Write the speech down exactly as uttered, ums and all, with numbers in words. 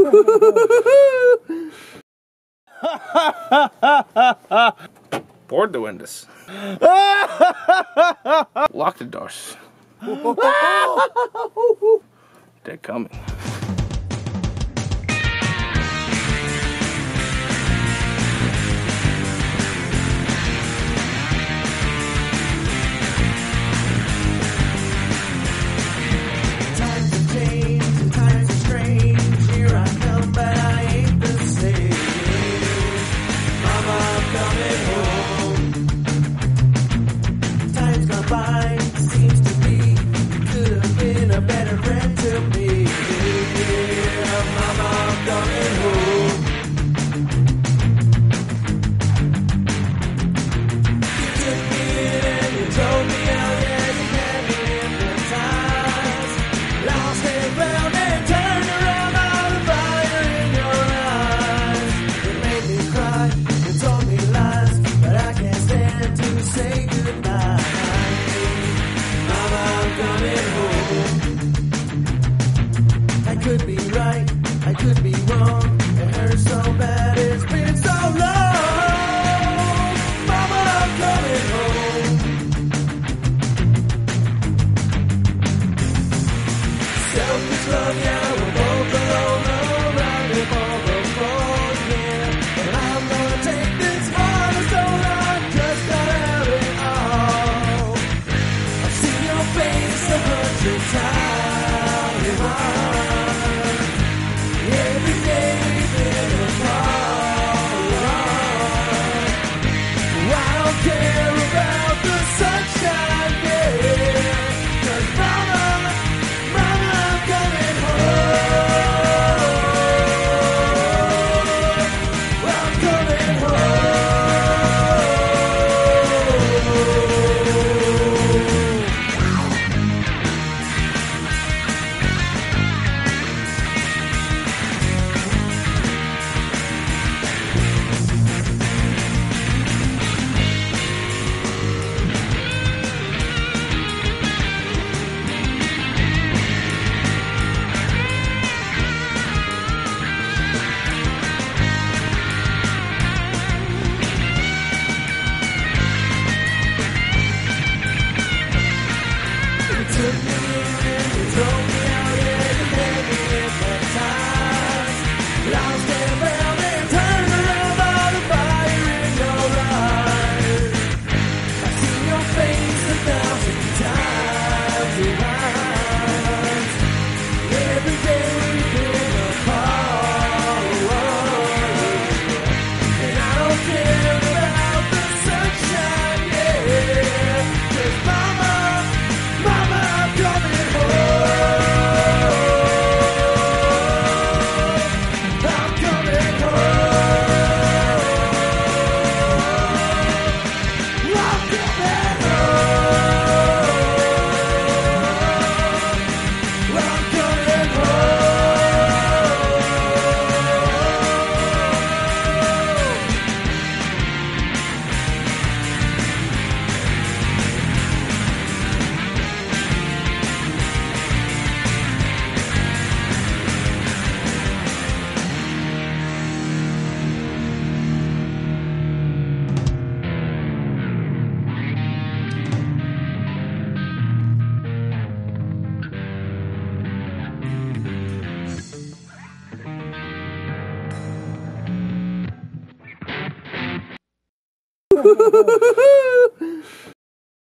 Board the windows. Lock the doors. They're coming. Seems to be, could have been a better friend to me. Yeah, Mama, I'm coming home. You took me in and you told me how, yeah, you had me hypnotized. Lost and found and turned around by the fire in your eyes. You made me cry, you told me lies, but I can't stand to say goodnight. I could be right, I could be wrong. It hurts so bad, it's been so long. Mama, I'm coming home. Selfish love, yeah, we're both alone, around it all before, yeah. But I'm gonna take this heart and soul, I just gotta have it all. I've seen your face a hundred times.